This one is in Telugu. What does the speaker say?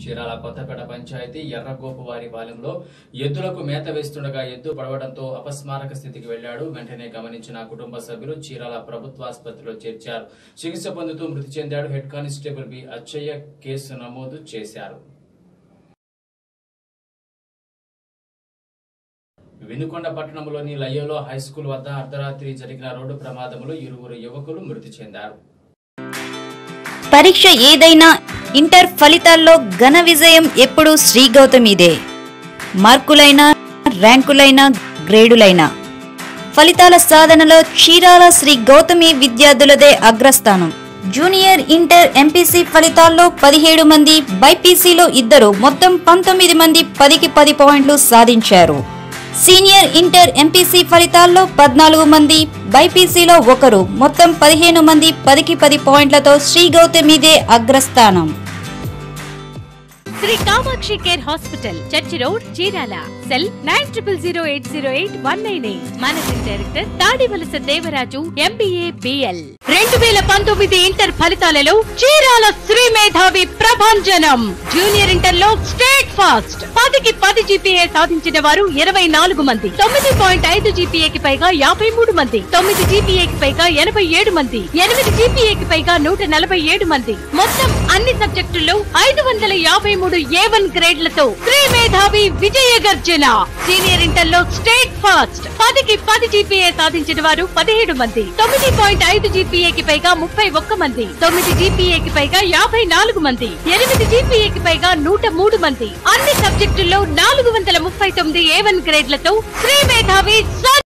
చీరాల కొత్తపేట పంచాయతీ ఎర్రగోపువారి పాలెంలో ఎద్దులకు మేత వేస్తుండగా ఎద్దు పడవడంతో అపస్మారక స్థితికి వెళ్లాడు. వెంటనే గమనించిన కుటుంబ సభ్యులు చీరాల ప్రభుత్వాసుపత్రిలో చేర్చారు. చికిత్స పొందుతూ మృతి చెందాడు. Head constable B Achaiah case నమోదు చేశారు. వినుకొండ పట్టణంలోని లయోలో హైస్కూల్ వద్ద అర్ధరాత్రి జరిగిన రోడ్డు ప్రమాదంలో ఇరువురు యువకులు మృతి చెందారు. పరీక్ష ఏదైనా ఇంటర్ ఫలితాల్లో ఘన విజయం ఎప్పుడూ శ్రీ గౌతమిదే. మార్కులైనా, ర్యాంకులైనా, గ్రేడులైనా ఫలితాల సాధనలో చీరాల శ్రీ గౌతమి విద్యార్థులదే అగ్రస్థానం. జూనియర్ ఇంటర్ ఎంపీసీ ఫలితాల్లో 17 మంది, బైపీసీలో 2, మొత్తం 19 మంది 10కి 10 పాయింట్లు సాధించారు. సీనియర్ ఇంటర్ ఎంపీసీ ఫలితాల్లో 14 మంది, బైపీసీలో 1, మొత్తం 15 మంది 10కి 10 పాయింట్లతో శ్రీ గౌతమిదే అగ్రస్థానం. Sri Kamakshi care hospital, church road, Chirala. Cell 9008088198. Managing director Tadivalasa Devaraju, MBA, BL. 2019 inter ఫలితాలలో చీరాల శ్రీ మేధావి ప్రభంజనం. జూనియర్ ఇంటర్ లో స్టేట్ ఫాస్ట్ 10కి 10 జీపీఏ సాధించిన వారు 24 మంది, 9.5 జీపీఏకి పైగా 53 మంది, 9 జీపీఏకి పైగా 87 మంది, 8 జీపీఏకి పైగా 147 మంది. మొత్తం అన్ని సబ్జెక్టుల్లో 553 A1 గ్రేడ్లతో శ్రీ మేధావి విజయ గర్జన. సీనియర్ ఇంటర్ లో స్టేట్ ఫాస్ట్ 10కి 10 జీపీఏ సాధించిన వారు 17 మంది, 9.5 జీపీఏకి పైగా 31 మంది, 9 జీపీఏకి పైగా 54 మంది, 8 జీపీఏకి పైగా 103 మంది. అన్ని సబ్జెక్టుల్లో 439 A1 గ్రేడ్లతో శ్రీ మేధావి